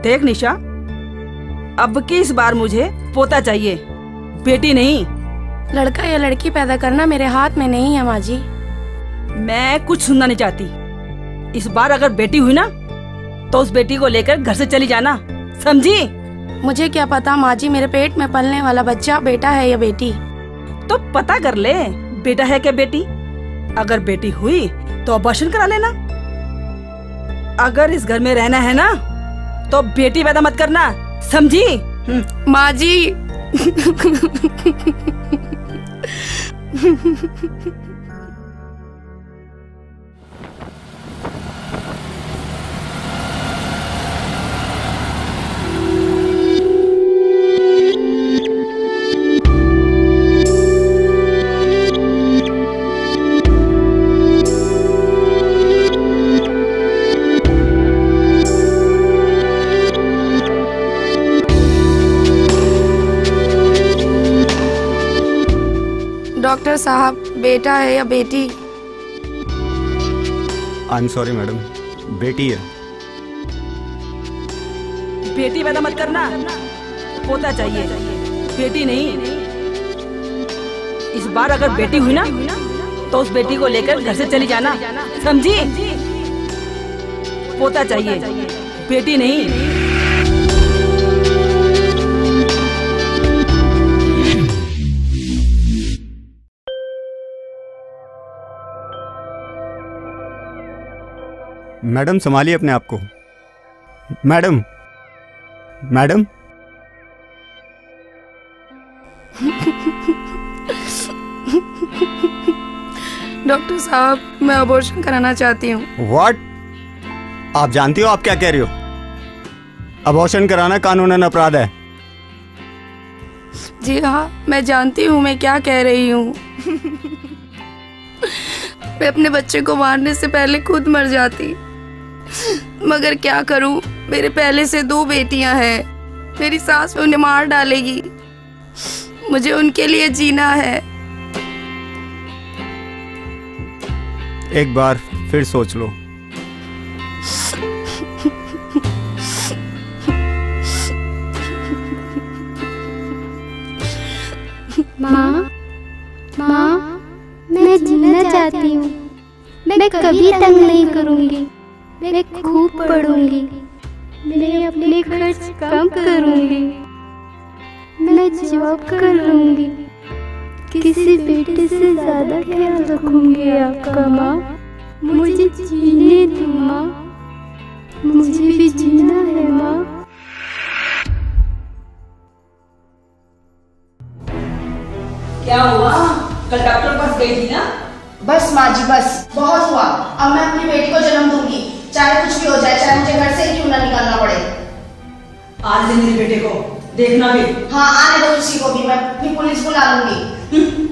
देख निशा, अब की इस बार मुझे पोता चाहिए, बेटी नहीं। लड़का या लड़की पैदा करना मेरे हाथ में नहीं है माँ जी। मैं कुछ सुनना नहीं चाहती। इस बार अगर बेटी हुई ना तो उस बेटी को लेकर घर से चली जाना, समझी? मुझे क्या पता माँ जी, मेरे पेट में पलने वाला बच्चा बेटा है या बेटी। तो पता कर ले, बेटा है क्या बेटी। अगर बेटी हुई तो अबॉर्शन करा लेना। अगर इस घर में रहना है ना तो बेटी पैदा मत करना, समझी? माँ जी। डॉक्टर साहब, बेटा है या बेटी? आई एम सॉरी मैडम, बेटी है। बेटी पैदा मत करना, पोता चाहिए, बेटी नहीं। इस बार अगर बेटी हुई ना तो उस बेटी को लेकर घर से चली जाना, समझी? पोता चाहिए, बेटी नहीं। मैडम संभालिए अपने आप को। Madam, madam. डॉक्टर साहब, मैं अबॉर्शन कराना चाहती हूँ। व्हाट? आप जानती हो आप क्या कह रही हो? अबॉर्शन कराना कानूनन अपराध है। जी हाँ, मैं जानती हूँ मैं क्या कह रही हूँ। मैं अपने बच्चे को मारने से पहले खुद मर जाती, मगर क्या करूं, मेरे पहले से 2 बेटियां हैं। मेरी सास उन्हें मार डालेगी। मुझे उनके लिए जीना है। एक बार फिर सोच लो। माँ, माँ, मैं जीना चाहती हूँ। मैं कभी तंग नहीं करूँगी। मैं खूब पढ़ूंगी। मैं अपने खर्च कम करूँगी। मैं जॉब कर लूँगी। किसी बेटे से ज़्यादा ख्याल रखूँगी आपका माँ। मुझे जीने दो माँ, मुझे भी जीना है माँ। क्या हुआ? कल डॉक्टर पास गई थी ना? बस माँ जी, बस बहुत हुआ। अब मैं अपनी बेटी को जन्म दूंगी, चाहे कुछ भी हो जाए, चाहे मुझे घर से ही क्यों ना निकलना पड़े। आज मेरे बेटे को देखना भी। हाँ, आने दो उसी को भी, मैं अपनी पुलिस बुला लूंगी।